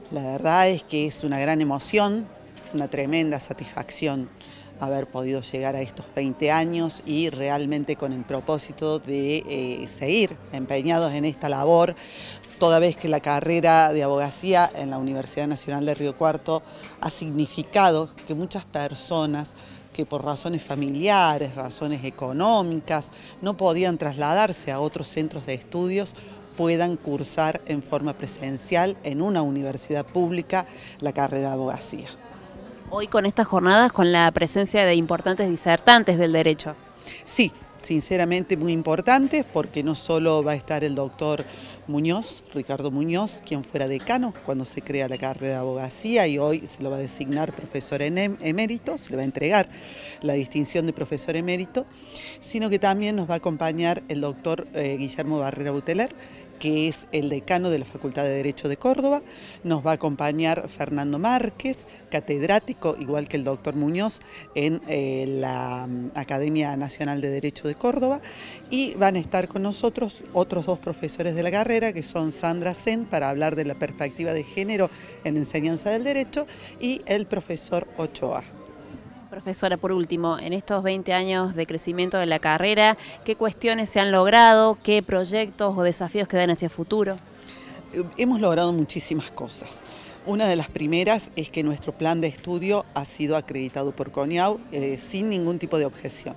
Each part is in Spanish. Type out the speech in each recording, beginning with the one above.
La verdad es que es una gran emoción, una tremenda satisfacción haber podido llegar a estos 20 años y realmente con el propósito de seguir empeñados en esta labor, toda vez que la carrera de abogacía en la Universidad Nacional de Río Cuarto ha significado que muchas personas que por razones familiares, razones económicas, no podían trasladarse a otros centros de estudios, puedan cursar en forma presencial en una universidad pública la carrera de abogacía. Hoy con estas jornadas, con la presencia de importantes disertantes del derecho. Sí, sinceramente muy importante porque no solo va a estar el doctor Muñoz, Ricardo Muñoz, quien fuera decano cuando se crea la carrera de abogacía y hoy se lo va a designar profesor emérito, se le va a entregar la distinción de profesor emérito, sino que también nos va a acompañar el doctor Guillermo Barrera Buteler, que es el decano de la Facultad de Derecho de Córdoba. Nos va a acompañar Fernando Márquez, catedrático, igual que el doctor Muñoz, en la Academia Nacional de Derecho de Córdoba. Y van a estar con nosotros otros dos profesores de la carrera, que son Sandra Sen, para hablar de la perspectiva de género en enseñanza del derecho, y el profesor Ochoa. Profesora, por último, en estos 20 años de crecimiento de la carrera, ¿qué cuestiones se han logrado? ¿Qué proyectos o desafíos quedan hacia el futuro? Hemos logrado muchísimas cosas. Una de las primeras es que nuestro plan de estudio ha sido acreditado por CONIAU sin ningún tipo de objeción.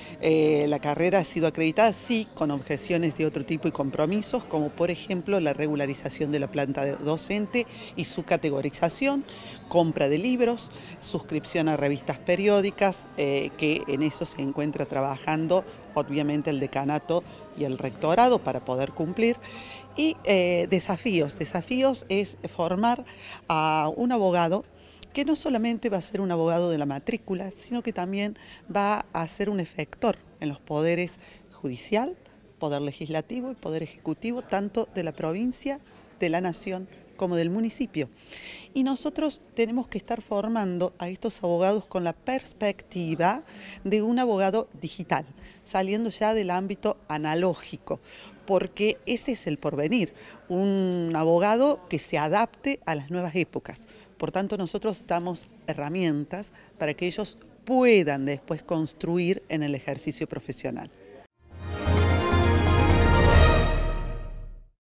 La carrera ha sido acreditada, sí, con objeciones de otro tipo y compromisos, como por ejemplo la regularización de la planta docente y su categorización, compra de libros, suscripción a revistas periódicas, que en eso se encuentra trabajando obviamente el decanato y el rectorado para poder cumplir. Y desafíos es formar a un abogado que no solamente va a ser un abogado de la matrícula, sino que también va a ser un efector en los poderes judicial, poder legislativo y poder ejecutivo, tanto de la provincia, de la nación, como del municipio. Y nosotros tenemos que estar formando a estos abogados con la perspectiva de un abogado digital, saliendo ya del ámbito analógico, porque ese es el porvenir, un abogado que se adapte a las nuevas épocas. Por tanto, nosotros damos herramientas para que ellos puedan después construir en el ejercicio profesional.